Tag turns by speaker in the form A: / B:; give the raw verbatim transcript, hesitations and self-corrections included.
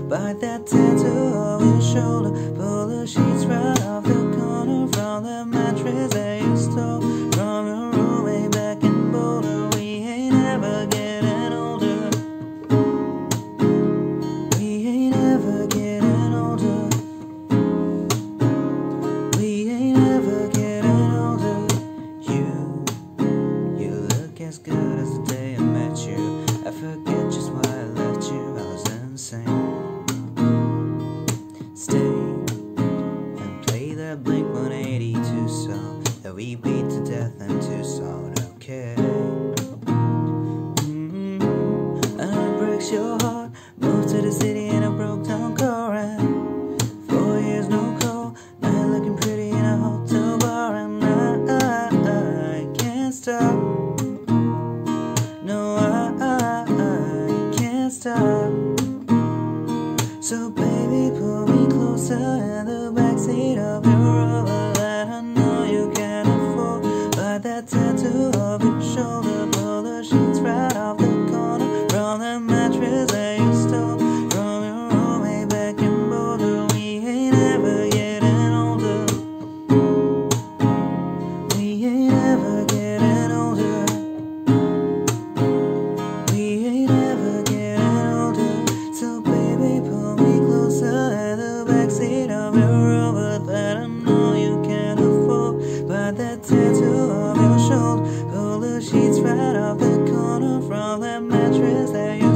A: by that tattoo on your shoulder. Pull the sheets right off the corner from the mattress that you stole from your roommate back in Boulder. We ain't ever getting older. We ain't ever getting older. We ain't ever getting older. You, you look as good as the day I met you. I forget just why I left you, I was insane. Stay and play that Blink one eighty-two song that we beat to death in Tucson, okay? Mm-hmm. And it breaks your heart. Moved to the city in a broke down car, and four years no call. Night looking pretty in a hotel bar, and I, I, I can't stop. No, I, I, I can't stop. So baby, pull me closer in the backseat of your Rover that I know you can't afford. By that tattoo of your shoulder, pull the sheets right off the corner from the mattress that you stole from your roommate back in Boulder. We ain't ever getting older. We ain't ever getting older. We ain't ever getting older. So baby, pull me closer in the backseat of your Rover that I know you can't afford. By that tattoo of your shoulder, pull the sheets right off the corner from that mattress that you